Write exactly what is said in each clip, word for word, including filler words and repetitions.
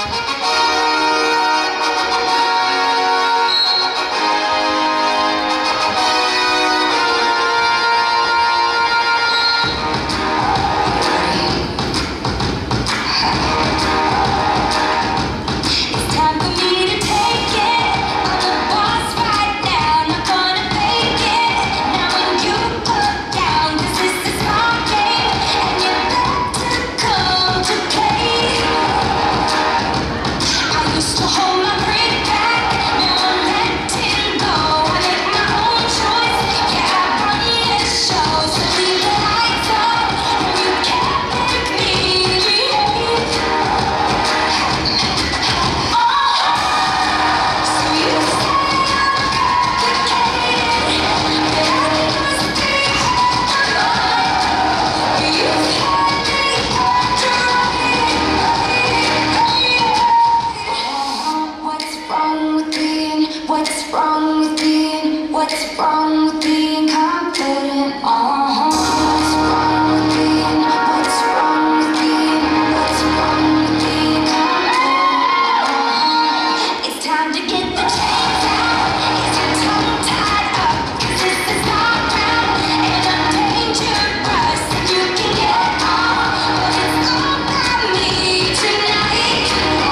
What's wrong with being, what's wrong with being confident? Uh-huh. What's wrong with being, what's wrong with being, what's wrong with being confident? Uh-huh. It's time to get the chains out. Is your tongue tied up? 'Cause this is not round and I'm dangerous. And you can get off, but it's all about me tonight.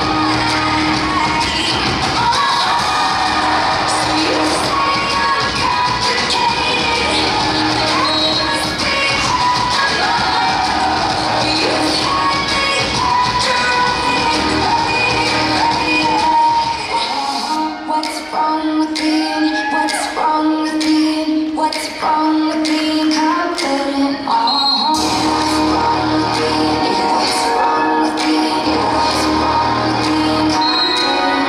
What's wrong with being, what's wrong with being, what's wrong with being confident? Uh-huh. What's wrong with being, what's wrong with being, what's wrong with being confident?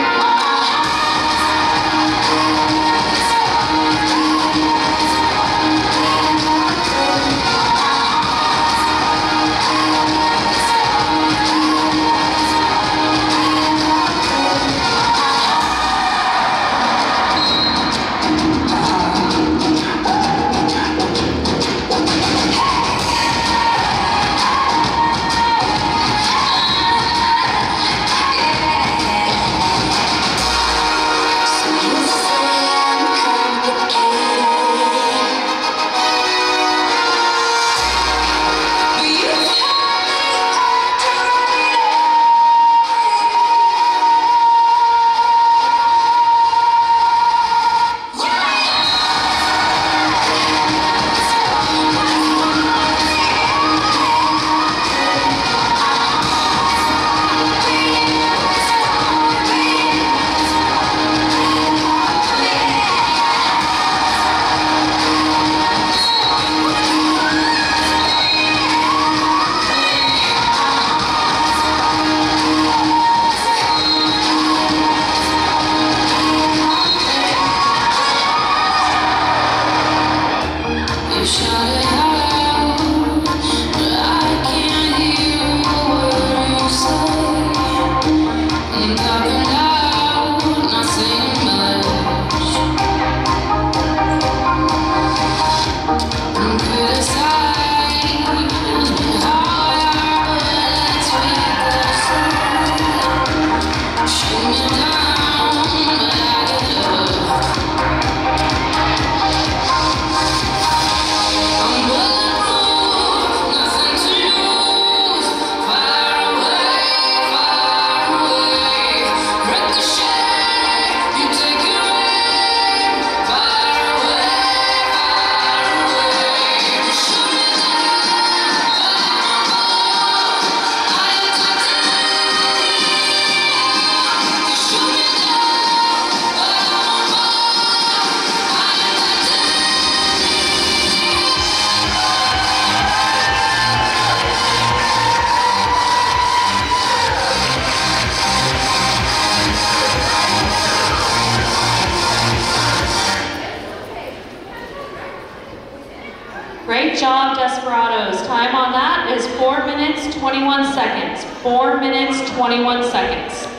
Great job, Desperados. Time on that is four minutes, twenty-one seconds. Four minutes, twenty-one seconds.